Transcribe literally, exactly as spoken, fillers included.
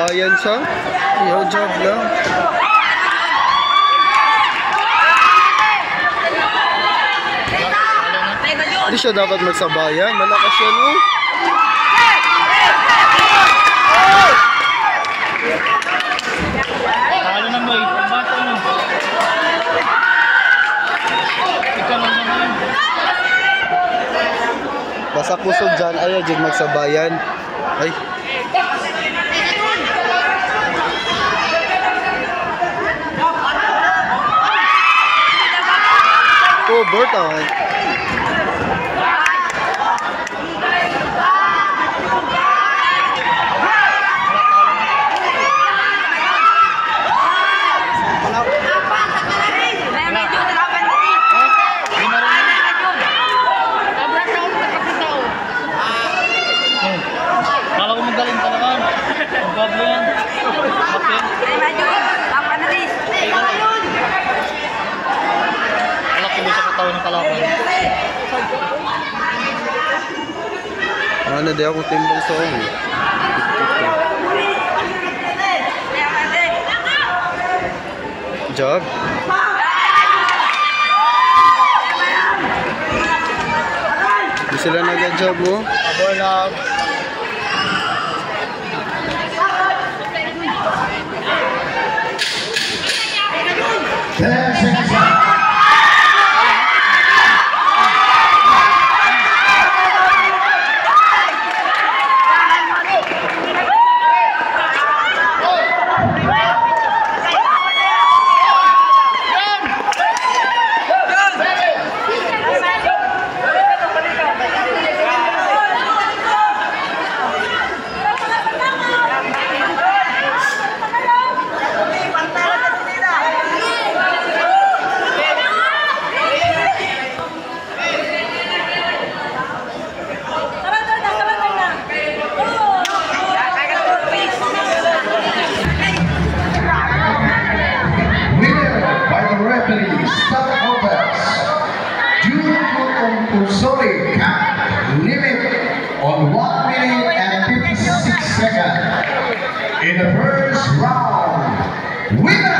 Magsabayan siya. Yo, job lang. Hindi siya dapat magsabayan. Malakas yan, oh. Ano na mo, ipambato mo. Ikaw lang naman. Basta pusod dyan. Ayaw dyan magsabayan. Ay. Oh, Bert, ah. Kala ko magaling talaga. Ang gablo yan. Okay. Alak ko sa katawan ng kalaban. Ano, di ako timbang sa on. Job. Di sila nag-job mo? Aboy lang. ten seconds left. Compulsory count limit on one minute and fifty-six seconds in the first round. Winner!